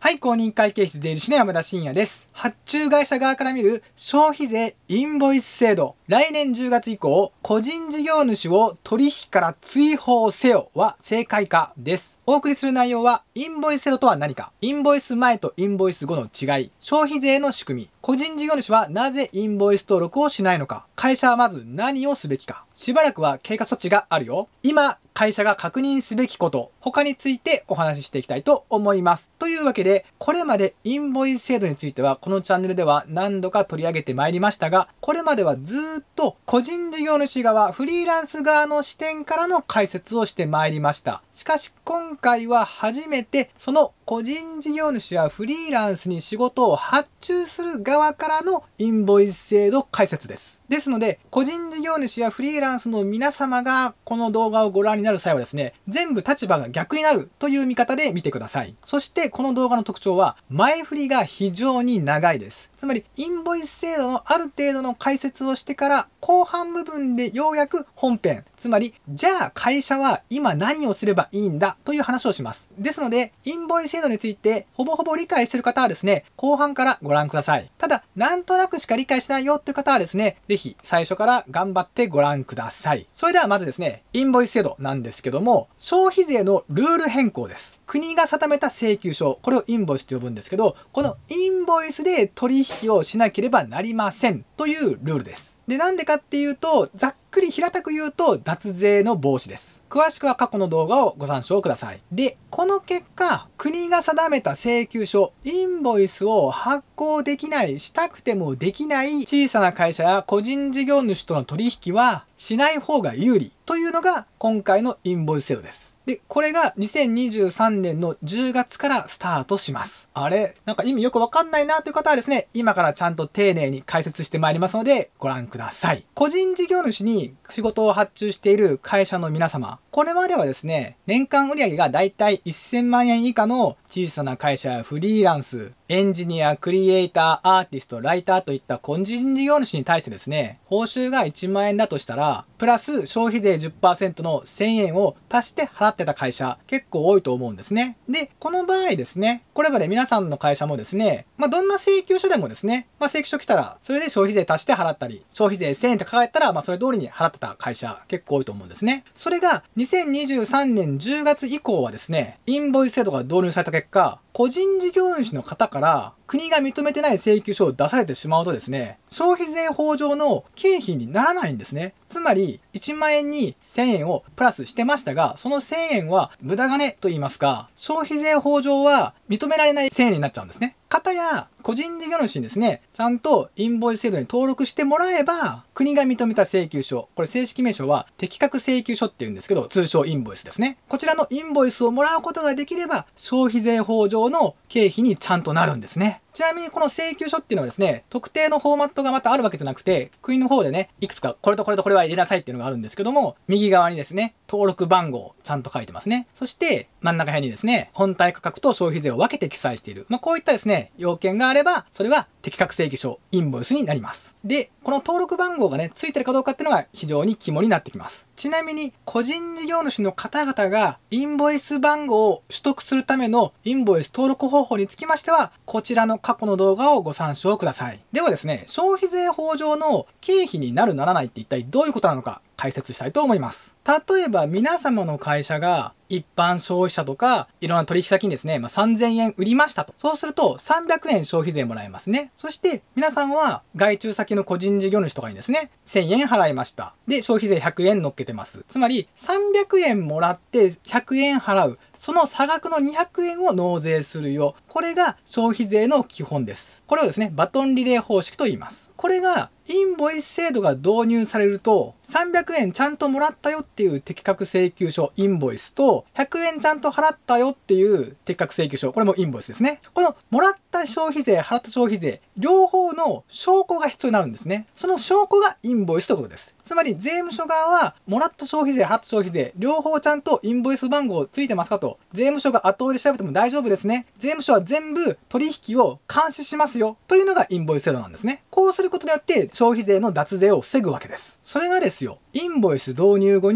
はい、公認会計士税理士の山田真也です。発注会社側から見る消費税インボイス制度。来年10月以降、個人事業主を取引から追放せよは正解かです。お送りする内容は、インボイス制度とは何か、インボイス前とインボイス後の違い、消費税の仕組み、個人事業主はなぜインボイス登録をしないのか、会社はまず何をすべきか、しばらくは経過措置があるよ。今、会社が確認すべきこと、他についてお話ししていきたいと思います。というわけで、これまでインボイス制度については、このチャンネルでは何度か取り上げてまいりましたが、これまではずーっと個人事業主側、フリーランス側の視点からの解説をしてまいりました。しかし、今回は初めて、その個人事業主やフリーランスに仕事を発注する側からのインボイス制度解説です。ですので、個人事業主やフリーランスの皆様がこの動画をご覧になる際はですね、全部立場が逆になるという見方で見てください。そしてこの動画の特徴は、前振りが非常に長いです。つまり、インボイス制度のある程度の解説をしてから、後半部分でようやく本編、つまり、じゃあ会社は今何をすればいいんだという話をします。ですので、インボイス制度についてほぼほぼ理解している方はですね、後半からご覧ください。ただ、なんとなくしか理解してないよっていう方はですね、ぜひ最初から頑張ってご覧ください。それではまずですね、インボイス制度なんですけども、消費税のルール変更です。国が定めた請求書、これをインボイスと呼ぶんですけど、このインボイスで取引をしなければなりませんというルールです。で、なんでかっていうと、ざっくり平たく言うと、脱税の防止です。詳しくは過去の動画をご参照ください。で、この結果、国が定めた請求書、インボイスを発行できない、したくてもできない小さな会社や個人事業主との取引はしない方が有利というのが今回のインボイス制度です。で、これが2023年の10月からスタートします。あれなんか意味よくわかんないなという方はですね、今からちゃんと丁寧に解説してまいりますので、ご覧ください。個人事業主に仕事を発注している会社の皆様、これまではですね、年間売上がだいたい1000万円以下の小さな会社やフリーランス、エンジニア、クリエイター、アーティスト、ライターといった個人事業主に対してですね、報酬が1万円だとしたら、プラス消費税 10% の1000円を足して払ってた会社、結構多いと思うんですね。で、この場合ですね、これまで皆さんの会社もですね、どんな請求書でもですね、請求書来たら、それで消費税足して払ったり、消費税1000円って書かれたら、それ通りに払ってた会社、結構多いと思うんですね。それが、2023年10月以降はですね、インボイス制度が導入された結果、個人事業主の方から国が認めてない請求書を出されてしまうとですね、消費税法上の経費にならないんですね。つまり、1万円に1000円をプラスしてましたが、その1000円は無駄金と言いますか、消費税法上は認められない1000円になっちゃうんですね。方や個人事業主にですね、ちゃんとインボイス制度に登録してもらえば、国が認めた請求書、これ正式名称は適格請求書って言うんですけど、通称インボイスですね。こちらのインボイスをもらうことができれば、消費税法上の経費にちゃんとなるんですね。ちなみにこの請求書っていうのはですね、特定のフォーマットがまたあるわけじゃなくて、国の方でね、いくつかこれとこれとこれは入れなさいっていうのがあるんですけども、右側にですね、登録番号ちゃんと書いてますね。そして真ん中辺にですね、本体価格と消費税を分けて記載している。こういったですね、要件があれば、それは適格請求書、インボイスになります。で、この登録番号がね、ついてるかどうかっていうのが非常に肝になってきます。ちなみに、個人事業主の方々がインボイス番号を取得するためのインボイス登録方法につきましては、こちらの過去の動画をご参照ください。ではですね、消費税法上の経費になるならないって一体どういうことなのか解説したいと思います。例えば皆様の会社が一般消費者とかいろんな取引先にですね、3000円売りましたと。そうすると300円消費税もらえますね。そして皆さんは外注先の個人事業主とかにですね、1000円払いました。で、消費税100円乗っけてます。つまり300円もらって100円払う。その差額の200円を納税するよ。これが消費税の基本です。これをですね、バトンリレー方式と言います。これがインボイス制度が導入されると、300円ちゃんともらったよっていう適格請求書、インボイスと、100円ちゃんと払ったよっていう適格請求書、これもインボイスですね。このもらった消費税、払った消費税、両方の証拠が必要になるんですね。その証拠がインボイスということです。つまり税務署側は、もらった消費税、払った消費税、両方ちゃんとインボイス番号ついてますかと、税務署が後追いで調べても大丈夫ですね。税務署は全部取引を監視しますよ。というのがインボイス制度なんですね。こうすることによって消費税の脱税を防ぐわけです。それがですよ、インボイス導入後に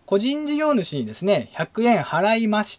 個人事業主にですね、100円払いました。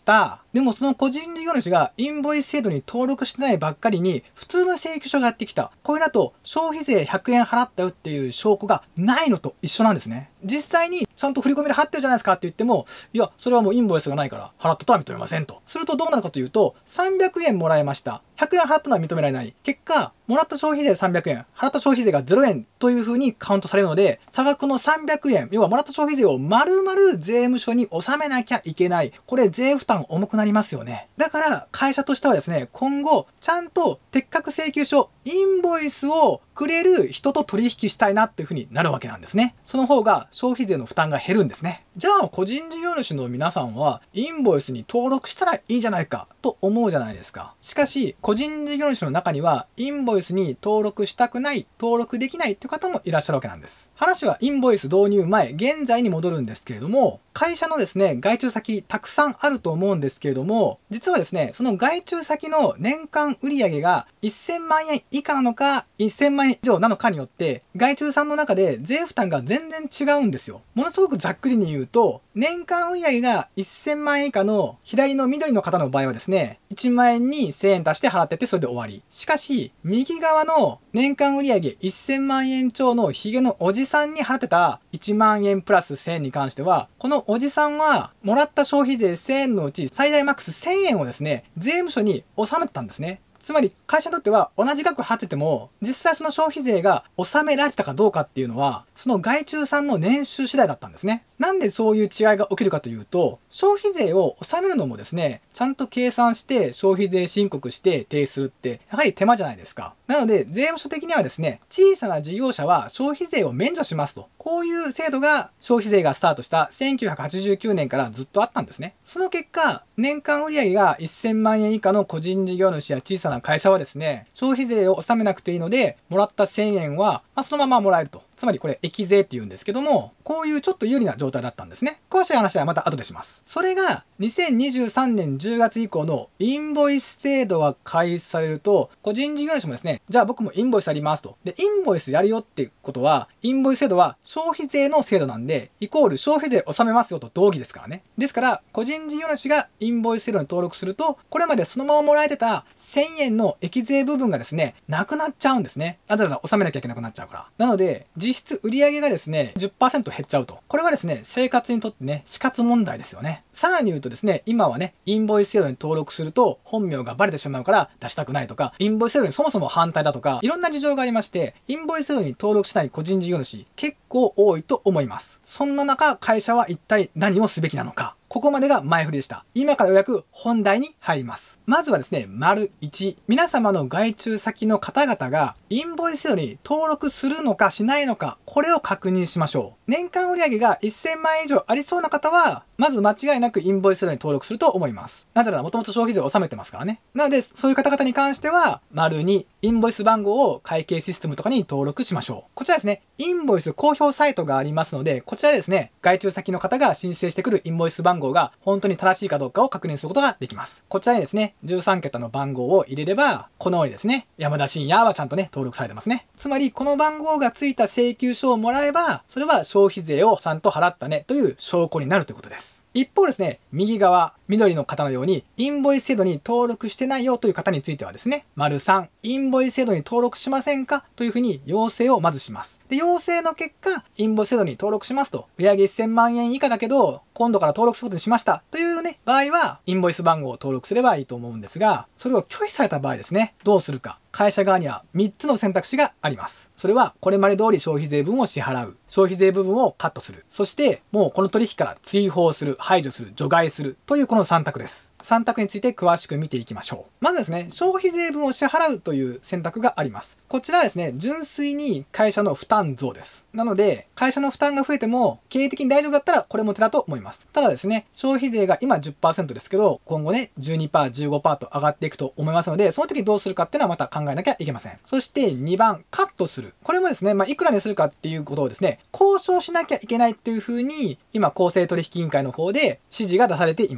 でもその個人事業主がインボイス制度に登録してないばっかりに普通の請求書がやってきた。これだと消費税100円払ったよっていう証拠がないのと一緒なんですね。実際にちゃんと振り込みで払ってるじゃないですかって言っても、いや、それはもうインボイスがないから払ったとは認めませんと。するとどうなるかというと、300円もらいました。100円払ったのは認められない。結果、もらった消費税300円、払った消費税が0円という風にカウントされるので、差額の300円、要はもらった消費税を丸々税務署に納めなきゃいけない。これ税負担重くなりますよね。だから会社としてはですね、今後ちゃんと適格請求書、インボイスをくれる人と取引したいなっていう風になるわけなんですね。その方が消費税の負担が減るんですね。じゃあ個人事業主の皆さんはインボイスに登録したらいいじゃないかと思うじゃないですか。しかし個人事業主の中にはインボイスに登録したくない、登録できないという方もいらっしゃるわけなんです。話はインボイス導入前、現在に戻るんですけれども、会社のですね、外注先たくさんあると思うんですけれども、実はですね、その外注先の年間売上が1000万円以下なのか、1000万円以上なのかによって、外注さんの中で税負担が全然違うんですよ。ものすごくざっくりに言うと、年間売上が1000万円以下の左の緑の方の場合はですね、1万円に1000円足して払っててそれで終わり。しかし、右側の年間売上1000万円超のヒゲのおじさんに払ってた1万円プラス1000円に関しては、このおじさんはもらった消費税1000円のうち最大マックス1000円をですね、税務署に納めてたんですね。つまり会社にとっては同じ額払ってても実際その消費税が納められたかどうかっていうのはその外注さんの年収次第だったんですね。なんでそういう違いが起きるかというと、消費税を納めるのもですね、ちゃんと計算して消費税申告して提出するってやはり手間じゃないですか。なので税務署的にはですね、小さな事業者は消費税を免除しますと、こういう制度が消費税がスタートした1989年からずっとあったんですね。その結果、年間売上が1000万円以下の個人事業主や小さな会社はですね、消費税を納めなくていいので、もらった1000円は、そのままもらえると。つまりこれ益税って言うんですけども、こういうちょっと有利な状態だったんですね。詳しい話はまた後でします。それが2023年10月以降のインボイス制度が開始されると、個人事業主もですね、じゃあ僕もインボイスやりますと。で、インボイスやるよってことは、インボイス制度は消費税の制度なんで、イコール消費税納めますよと同義ですからね。ですから、個人事業主がインボイス制度に登録すると、これまでそのままもらえてた1000円の益税部分がですね、なくなっちゃうんですね。なぜなら納めなきゃいけなくなっちゃうから。なので、実質売上がですね、10% 減っちゃうと。これはですね、生活にとってね、死活問題ですよね。さらに言うとですね、今はね、インボイス制度に登録すると本名がバレてしまうから出したくないとか、インボイス制度にそもそも反対だとか、いろんな事情がありまして、インボイス制度に登録しない個人事業主、結構多いと思います。そんな中、会社は一体何をすべきなのか。ここまでが前振りでした。今からようやく本題に入ります。まずはですね、丸1。皆様の外注先の方々がインボイス制度に登録するのかしないのか、これを確認しましょう。年間売上が1000万円以上ありそうな方は、まず間違いなくインボイス制度に登録すると思います。なぜならもともと消費税を納めてますからね。なので、そういう方々に関しては、丸2、インボイス番号を会計システムとかに登録しましょう。こちらですね、インボイス公表サイトがありますので、こちらですね、外注先の方が申請してくるインボイス番号が本当に正しいかどうかを確認することができます。こちらにですね、13桁の番号を入れれば、このようにですね、山田信也はちゃんとね、登録されてますね。つまり、この番号がついた請求書をもらえば、それは消費税をちゃんと払ったねという証拠になるということです。一方ですね、右側、緑の方のように、インボイス制度に登録してないよという方についてはですね、丸3、インボイス制度に登録しませんかというふうに要請をまずします。で、要請の結果、インボイス制度に登録しますと、売上1000万円以下だけど、今度から登録することにしましたというね、場合は、インボイス番号を登録すればいいと思うんですが、それを拒否された場合ですね、どうするか。会社側には3つの選択肢があります。それは、これまで通り消費税分を支払う。消費税部分をカットする。そして、もうこの取引から追放する、排除する、除外するというこの3択です。3択について詳しく見ていきましょう。まずですね、消費税分を支払うという選択があります。こちらはですね、純粋に会社の負担増です。なので、会社の負担が増えても、経営的に大丈夫だったらこれも手だと思います。ただですね、消費税が今 10% ですけど、今後ね、12%、15% と上がっていくと思いますので、その時どうするかっていうのはまた考えなきゃいけません。そして2番、カットする。これもですね、いくらにするかっていうことをですね、交渉しなきゃいけないっていう風に、今、公正取引委員会の方で指示が出されています。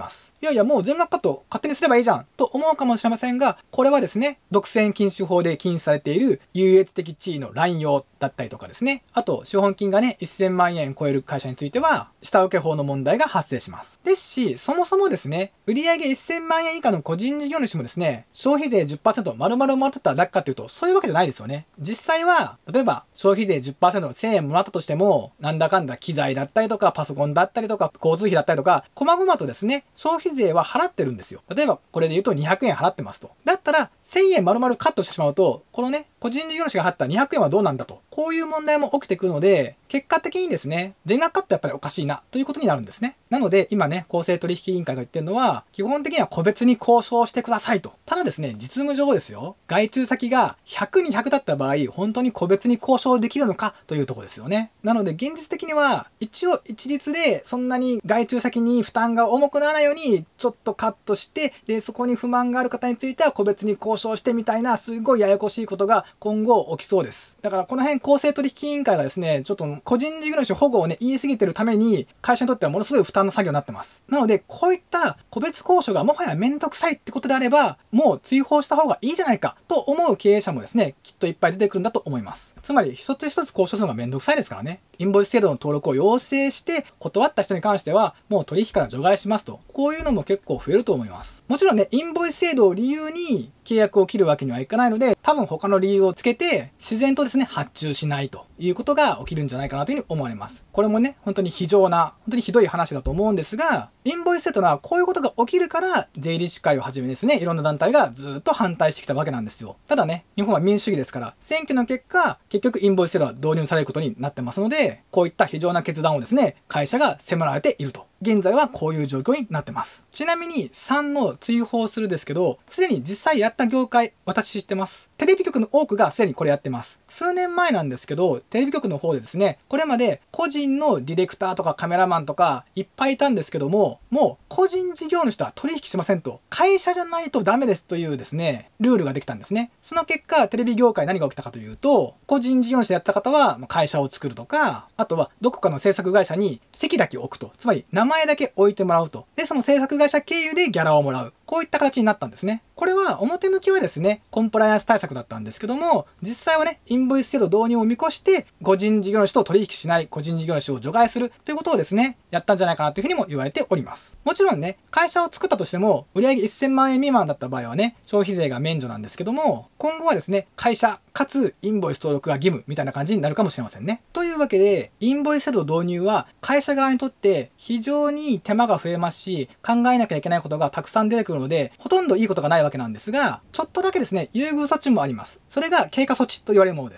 いやいやもう全額カット勝手にすればいいじゃんと思うかもしれませんが、これはですね、独占禁止法で禁止されている優越的地位の乱用だったりとかですね、あと資本金がね、1000万円超える会社については、下請け法の問題が発生します。ですし、そもそもですね、売上1000万円以下の個人事業主もですね、消費税 10% 丸々もらってただけかっていうと、そういうわけじゃないですよね。実際は、例えば消費税 10% の1000円もらったとしても、なんだかんだ機材だったりとか、パソコンだったりとか、交通費だったりとか、細々とですね、消費税は払ってるんですよ。例えば、これで言うと200円払ってますと。だったら、1000円丸々カットしてしまうと、このね、個人事業主が払った200円はどうなんだと。こういう問題も起きてくるので、結果的にですね、全額カットやっぱりおかしいなということになるんですね。なので、今ね、公正取引委員会が言ってるのは、基本的には個別に交渉してくださいと。ただですね、実務上ですよ。外注先が100に100だった場合、本当に個別に交渉できるのかというところですよね。なので、現実的には、一応一律で、そんなに外注先に負担が重くならないように、ちょっとカットして、で、そこに不満がある方については個別に交渉してみたいな、すごいややこしいことが今後起きそうです。だからこの辺公正取引委員会がですね、ちょっと個人事業主保護をね、言い過ぎてるために、会社にとってはものすごい負担の作業になってます。なので、こういった個別交渉がもはやめんどくさいってことであれば、もう追放した方がいいじゃないかと思う経営者もですね、きっといっぱい出てくるんだと思います。つまり、一つ一つ交渉するのがめんどくさいですからね。インボイス制度の登録を要請して、断った人に関しては、もう取引から除外しますと。こういうのも結構増えると思います。もちろんね、インボイス制度を理由に契約を切るわけにはいかないので、多分他の理由をつけて、自然とですね、発注しないということが起きるんじゃないかなというふうに思われます。これもね、本当に非常な、本当にひどい話だと思うんですが、インボイス制度はこういうことが起きるから、税理士会をはじめですね、いろんな団体がずっと反対してきたわけなんですよ。ただね、日本は民主主義ですから、選挙の結果、結局インボイス制度は導入されることになってますので、こういった非常な決断をですね、会社が迫られていると。現在はこういう状況になってます。ちなみに3の追放するですけど、すでに実際やった業界、私知ってます。テレビ局の多くがすでにこれやってます。数年前なんですけど、テレビ局の方でですね、これまで個人のディレクターとかカメラマンとかいっぱいいたんですけども、もう個人事業主とは取引しませんと、会社じゃないとダメですというですね、ルールができたんですね。その結果、テレビ業界何が起きたかというと、個人事業主でやった方は会社を作るとか、あとはどこかの制作会社に席だけ置くと、つまり名前だけ置いてもらうと。で、その制作会社経由でギャラをもらう。こういった形になったんですね。これは表向きはですね、コンプライアンス対策だったんですけども、実際はね、インボイス制度導入を見越して、個人事業主と取引しない個人事業主を除外するということをですね、やったんじゃないかなというふうにも言われております。もちろんね、会社を作ったとしても、売上1000万円未満だった場合はね、消費税が免除なんですけども、今後はですね、会社かつインボイス登録が義務みたいな感じになるかもしれませんね。というわけで、インボイス制度導入は会社側にとって非常に手間が増えますし、考えなきゃいけないことがたくさん出てくるので、ほとんどいいことがないわけなんですが、ちょっとだけですね、優遇措置もあります。それが経過措置と言われるものです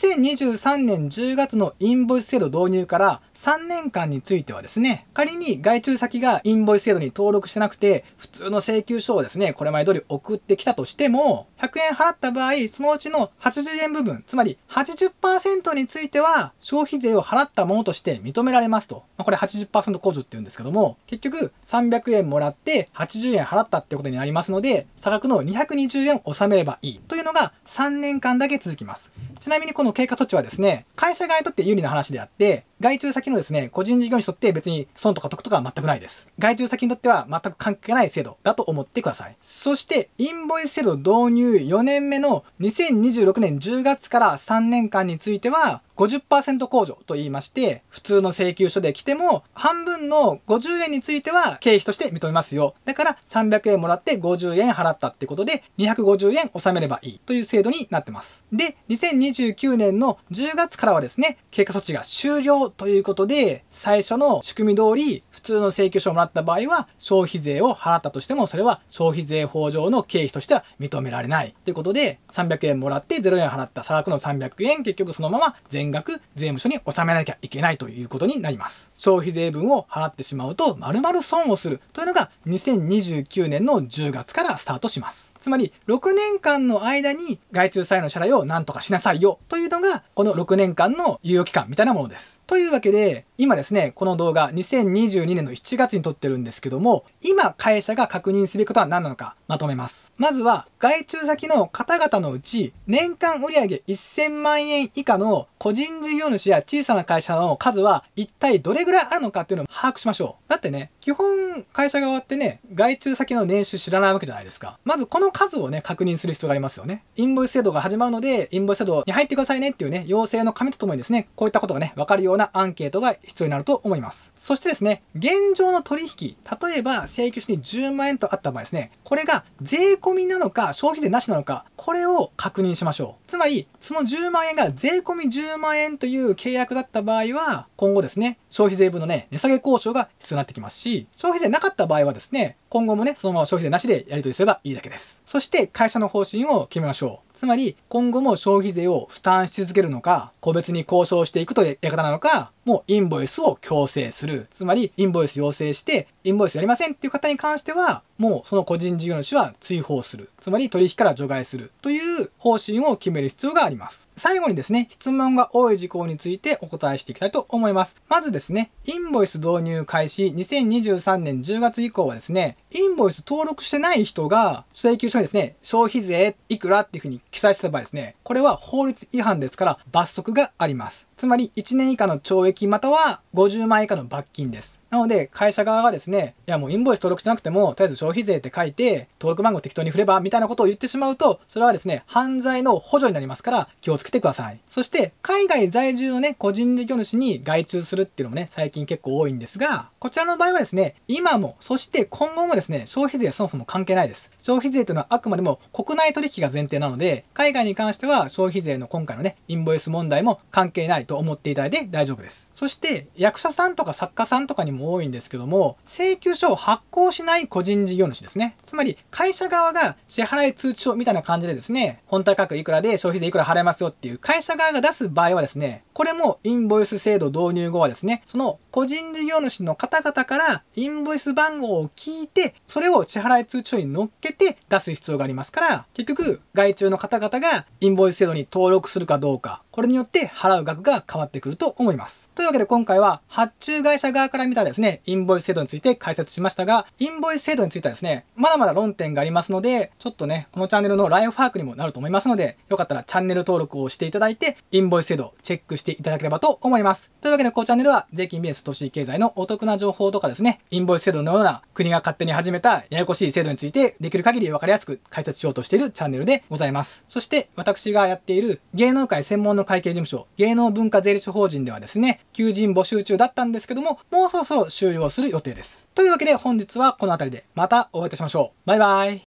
。2023年10月のインボイス制度導入から3年間についてはですね、仮に外注先がインボイス制度に登録してなくて、普通の請求書をですね、これまで通り送ってきたとしても、100円払った場合、そのうちの80円部分、つまり 80% については消費税を払ったものとして認められますと。これ 80% 控除って言うんですけども、結局300円もらって80円払ったってことになりますので、差額の220円を納めればいいというのが3年間だけ続きます。ちなみにこの経過措置はですね、会社側にとって有利な話であって、外注先のですね、個人事業主にとって別に損とか得とかは全くないです。外注先にとっては全く関係ない制度だと思ってください。そして、インボイス制度導入4年目の2026年10月から3年間については、50% 控除と言いまして、普通の請求書で来ても、半分の50円については経費として認めますよ。だから300円もらって50円払ったってことで、250円納めればいいという制度になってます。で、2029年の10月からはですね、経過措置が終了ということで、最初の仕組み通り、普通の請求書をもらった場合は、消費税を払ったとしても、それは消費税法上の経費としては認められないということで、300円もらって0円払った差額の300円、結局そのまま全額税務署に納めなきゃいけないということになります。消費税分を払ってしまうと、丸々損をするというのが2029年の10月からスタートします。つまり、6年間の間に外注債の支払いを何とかしなさいよというのが、この6年間の猶予期間みたいなものです。 というわけで、今ですね、この動画2022年の7月に撮ってるんですけども、今会社が確認すべきことは何なのかまとめます。まずは、外注先の方々のうち、年間売上1000万円以下の個人事業主や小さな会社の数は一体どれぐらいあるのかっていうのを把握しましょう。だってね、基本会社側ってね、外注先の年収知らないわけじゃないですか。まずこの数をね、確認する必要がありますよね。インボイス制度が始まるので、インボイス制度に入ってくださいねっていうね、要請の紙とともにですね、こういったことがね、わかるようなアンケートが必要になると思います。そしてですね、現状の取引、例えば請求書に10万円とあった場合ですね、これが税込みなのか消費税なしなのか、これを確認しましょう。つまり、その10万円が税込み10万円という契約だった場合は、今後ですね、消費税分のね、値下げ交渉が必要になってきますし、消費税なかった場合はですね、今後もね、そのまま消費税なしでやり取りすればいいだけです。そして会社の方針を決めましょう。つまり、今後も消費税を負担し続けるのか、個別に交渉していくというやり方なのか、もうインボイスを強制する。つまり、インボイス要請して、インボイスやりませんっていう方に関しては、もうその個人事業主は追放する。つまり取引から除外する。という方針を決める必要があります。最後にですね、質問が多い事項についてお答えしていきたいと思います。まずですね、インボイス導入開始2023年10月以降はですね、インボイス登録してない人が請求書にですね、消費税いくらっていうふうに記載した場合ですね、これは法律違反ですから罰則があります。つまり1年以下の懲役または50万円以下の罰金です。なので会社側がですね、いやもうインボイス登録してなくても、とりあえず消費税って書いて、登録番号適当に振ればみたいなことを言ってしまうと、それはですね、犯罪の補助になりますから気をつけてください。そして海外在住のね、個人事業主に外注するっていうのもね、最近結構多いんですが、こちらの場合はですね、今も、そして今後もですね、消費税はそもそも関係ないです。消費税というのはあくまでも国内取引が前提なので、海外に関しては消費税の今回のね、インボイス問題も関係ないと思っていただいて大丈夫です。そして役者さんとか作家さんとかにも多いんですけども、請求書を発行しない個人事業主ですね。つまり会社側が支払い通知書みたいな感じでですね、本体価格いくらで消費税いくら払いますよっていう会社側が出す場合はですね、これもインボイス制度導入後はですね、その個人事業主の方々からインボイス番号を聞いて、それを支払い通知書に乗っけて出す必要がありますから、結局外注の方々がインボイス制度に登録するかどうか、これによって払う額が変わってくると思います。というわけで今回は発注会社側から見たですね、インボイス制度について解説しましたが、インボイス制度についてはですね、まだまだ論点がありますので、ちょっとね、このチャンネルのライフワークにもなると思いますので、よかったらチャンネル登録をしていただいて、インボイス制度チェックしていただければと思います。というわけで、このチャンネルは税金ビジネス都市経済のお得な情報とかですね、インボイス制度のような国が勝手に始めたややこしい制度についてできる限り分かりやすく解説しようとしているチャンネルでございます。そして私がやっている芸能界専門の会計事務所、芸能文化税理士法人ではですね、求人募集中だったんですけども、もうそろそろ終了する予定です。というわけで本日はこの辺りでまたお会いいたしましょう。バイバイ。